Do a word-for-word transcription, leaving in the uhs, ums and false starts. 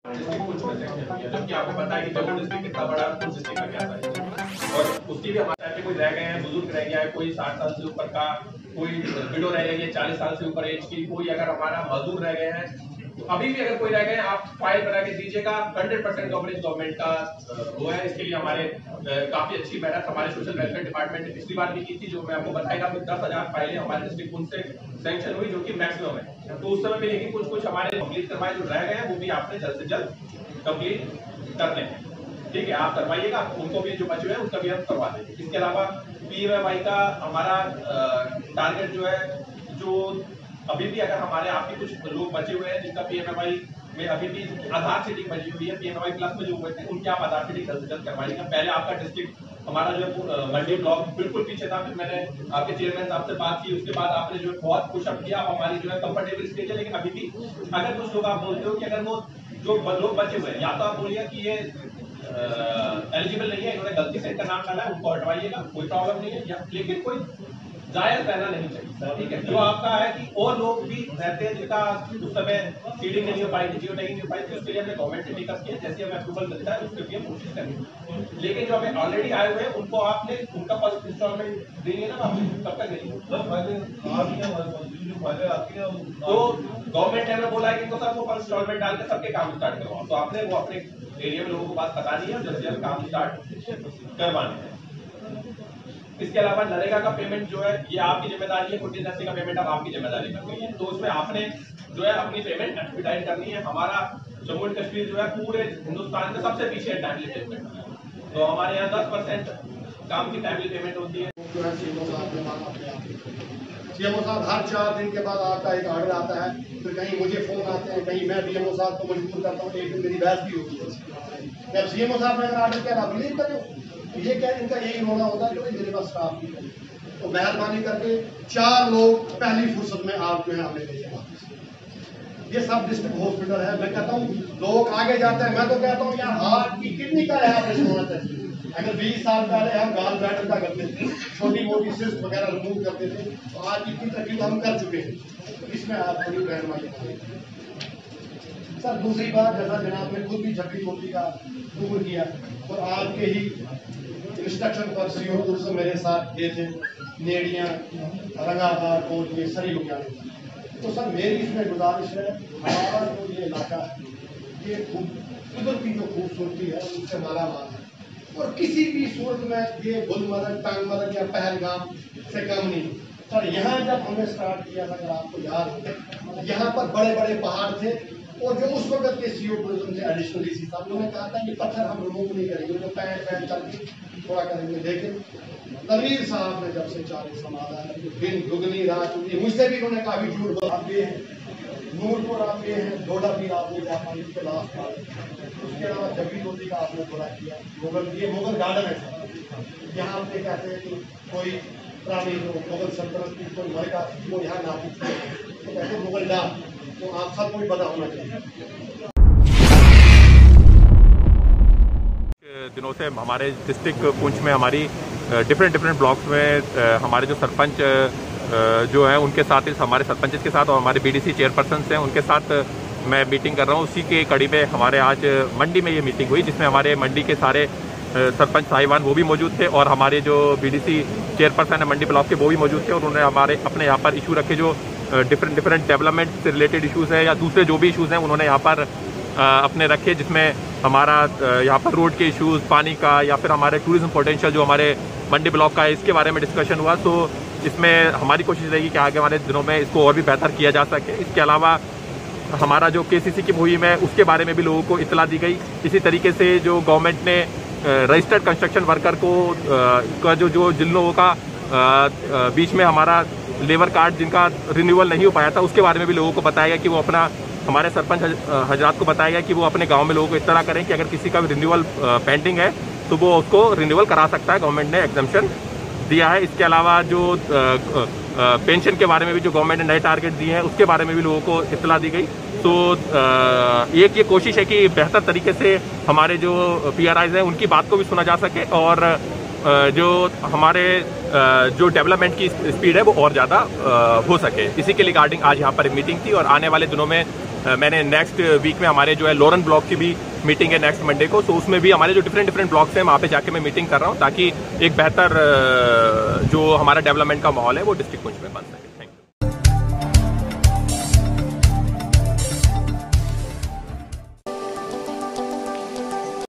District कुछ में section है, जबकि आपको पता है कि जम्मू डिस्ट्रिक्ट कितना बड़ा है, कुछ डिस्ट्रिक्ट का क्या साइज है। और उसकी भी हमारे यहाँ पे कोई रह गए हैं, बुजुर्ग रह गया है, कोई साठ साल से ऊपर का, कोई विडो रह गई है चालीस साल से ऊपर एज की, कोई अगर हमारा मजदूर रह गए हैं, तो अभी भी अगर कोई रह गए आप फाइल बना के दीजिएगा। हंड्रेड परसेंट कवरेज गवर्नमेंट का वो है। इसके लिए हमारे काफी अच्छी मेहनत हमारे सोशल वेलफेयर डिपार्टमेंट ने पिछली बार भी की थी, जो मैं आपको बताएगा कि दस हजार फाइलें हमारे डिस्ट्रिक्ट उनसे सैंक्शन हुई, जो कि मैक्सिमम है। तो उस समय में लेकिन कुछ कुछ हमारे कंप्लीट करवाए जो रह गए हैं, वो भी आपने जल्द से जल्द कंप्लीट करने हैं। ठीक है, आप करवाइएगा, उनको भी जो बचे हुए हैं उसका भी हम करवा देंगे। इसके अलावा पीएमएमवाई का हमारा टारगेट जो है, जो अभी भी अगर हमारे आपके कुछ लोग बचे हुए हैं जिनका पीएमएमवाई में अभी भी आधार सीटिंग बची हुई है, पीएमएमवाई प्लस में जो हुए थे उनके आप आधार सीटिंग जल्द से जल्द करवाइएगा। पहले आपका डिस्ट्रिक्ट हमारा जो है मंडी ब्लॉक बिल्कुल पीछे था, फिर मैंने आपके चेयरमैन साहब से बात की, उसके बाद आपने जो है बहुत पुशअप किया, हमारी जो है कंफर्टेबल स्टेज है। लेकिन अभी भी अगर कुछ लोग आप बोलते हो कि अगर वो जो लोग बचे हुए हैं, या तो आप बोलिए कि ये एलिजिबल नहीं है, इन्होंने गलती से इनका नाम डाला है, उनको हटवाइएगा, कोई प्रॉब्लम नहीं है। या लेकिन कोई जायज रहना नहीं चाहिए, ठीक है। जो आपका है कि और लोग भी रहते हैं जिनका उस समय सीडिंग नहीं हो पाई थी, जियो नहीं हो पाई थी, उसके लिए हमने गवर्नमेंट से डिस्कस किया, जैसे हमें अप्रूवल मिलता है उसके लिए हम कोशिश करेंगे। लेकिन जो हमें ऑलरेडी आए हुए हैं उनको आपने उनका फर्स्ट इंस्टॉलमेंट देंगे ना, कब तक देंगे? तो गवर्नमेंट ने हमें बोला है कि इनको सबको फर्स्ट इंस्टॉलमेंट डाल के सबके काम स्टार्ट करवाओ, तो आपने वो अपने एरिया में लोगों को बात बतानी है और जल्दी जल्दी काम स्टार्ट करवाने हैं। इसके अलावा नरेगा का पेमेंट जो है ये आपकी जिम्मेदारी है, कुछ नशे का पेमेंट अब आपकी जिम्मेदारी बन गई है, तो उसमें आपने जो है अपनी पेमेंट एक्सपीडाइट करनी है। हमारा जम्मू एंड कश्मीर जो है पूरे हिंदुस्तान में सबसे पीछे टाइमली पेमेंट है, तो हमारे यहाँ दस परसेंट काम की टाइमली पेमेंट होती है। सीएमओ साहब हर चार दिन के बाद आपका एक ऑर्डर आता है, फिर कहीं मुझे फोन आते हैं, कहीं मैं डीएमओ साहब को मजबूर करता हूँ, एक दिन मेरी बहस भी होती है। जब सीएमओ साहब ने अगर ऑर्डर किया आप बिलीव करें, ये क्या इनका यही रोना होता है कि मेरे पास स्टाफ नहीं है, तो मेहरबानी करके चार लोग पहली फुर्सत में आप जो है हमें भेजें वापस। ये सब डिस्ट्रिक्ट हॉस्पिटल है। मैं कहता हूँ लोग आगे जाते हैं, मैं तो कहता हूँ यार हार्ट की किडनी का ऑपरेशन होना चाहिए। अगर बीस साल पहले हम गाल बैटर का करते थे, छोटी मोटी सिस्ट वगैरह रिमूव करते थे, तो आज इतनी तरक्की तो हम कर चुके हैं, तो इसमें आप थोड़ी रहनुमाई करें। सर दूसरी बात, जैसा जनाब ने खुद भी झपकी झोपड़ी का दूर किया, और आपके ही इंस्ट्रक्शन पर सीओ से मेरे साथ गए थे नेड़ियाँ, रंगाबाद और ये सरी लुधियाने। तो सर मेरी इसमें गुजारिश है, हमारा जो ये इलाका है ये कुदरती जो खूबसूरती है उससे माला माल है, और किसी भी सूरत में ये गुलमर्ग, टांगमर्ग या पहलगाम से कम नहीं। सर यहाँ जब हमने स्टार्ट किया था, अगर आपको याद हो, यहाँ पर बड़े बड़े पहाड़ थे, और जो उस वक्त के सीओ टूरिज्म थे एडिशनल डीसी साहब, उन्होंने कहा था कि पत्थर हम रिमूव नहीं करेंगे, तो पैर पैर चल के थोड़ा करेंगे। लेकिन तनवीर साहब ने जब से चालीस संभाला है, दिन दुगनी रात चुकी, मुझसे भी उन्होंने काफी झूठ आप गए हैं, नूरपुर आप गए हैं, डोडा पीर आपने जा पाई के लास्ट बार, उसके अलावा जबी रोटी का आपने थोड़ा किया, मुगल ये मुगल गार्डन है सर, यहाँ आपने कहते हैं कि कोई प्राणी हो मुगल सल्तनत की कोई मरका वो यहाँ नापित तो कहते हैं मुगल डाल, तो आप सबको भी पता होना चाहिए। दिनों से हमारे डिस्ट्रिक्ट पुंछ में हमारी डिफरेंट डिफरेंट ब्लॉक्स में हमारे जो सरपंच जो हैं उनके साथ, हमारे सरपंच के साथ और हमारे बीडीसी चेयरपर्सन हैं उनके साथ मैं मीटिंग कर रहा हूँ। उसी के कड़ी में हमारे आज मंडी में ये मीटिंग हुई, जिसमें हमारे मंडी के सारे सरपंच साहिबान वो भी मौजूद थे, और हमारे जो बीडीसी चेयरपर्सन है मंडी ब्लॉक के वो भी मौजूद थे, और उन्होंने हमारे अपने यहाँ पर इशू रखे, जो डिफरेंट डिफरेंट डेवलपमेंट से रिलेटेड इशूज़ हैं या दूसरे जो भी इशूज़ हैं उन्होंने यहाँ पर अपने रखे, जिसमें हमारा यहाँ पर रोड के इश्यूज़, पानी का, या फिर हमारे टूरिज्म पोटेंशियल जो हमारे मंडी ब्लॉक का है, इसके बारे में डिस्कशन हुआ। तो इसमें हमारी कोशिश रहेगी कि आगे वाले दिनों में इसको और भी बेहतर किया जा सके। इसके अलावा हमारा जो केसीसी की मुहिम है उसके बारे में भी लोगों को इतला दी गई। इसी तरीके से जो गवर्नमेंट ने रजिस्टर्ड कंस्ट्रक्शन वर्कर को का जो जो जिन लोगों का बीच में हमारा लेबर कार्ड जिनका रिन्यूअल नहीं हो पाया था, उसके बारे में भी लोगों को बताया गया कि वो अपना, हमारे सरपंच हजरात को बताया गया कि वो अपने गांव में लोगों को इस तरह करें कि अगर किसी का भी रिन्यूअल पेंडिंग है तो वो उसको रिन्यूअल करा सकता है। गवर्नमेंट ने एग्जम्पशन दिया है। इसके अलावा जो पेंशन के बारे में भी जो गवर्नमेंट ने नए टारगेट दिए हैं उसके बारे में भी लोगों को इत्तला दी गई। तो एक ये कोशिश है कि बेहतर तरीके से हमारे जो पी आर आईज हैं उनकी बात को भी सुना जा सके, और जो हमारे जो डेवलपमेंट की स्पीड है वो और ज़्यादा हो सके। इसी के रिगार्डिंग आज यहाँ पर मीटिंग थी, और आने वाले दिनों में मैंने नेक्स्ट वीक में हमारे जो है लोरन ब्लॉक की भी मीटिंग है नेक्स्ट मंडे को, तो उसमें भी हमारे जो डिफरेंट डिफरेंट ब्लॉक्स हैं वहाँ पे जाके मैं मीटिंग कर रहा हूँ ताकि एक बेहतर जो हमारा डेवलपमेंट का माहौल है वो डिस्ट्रिक्ट पुंछ में बन सके।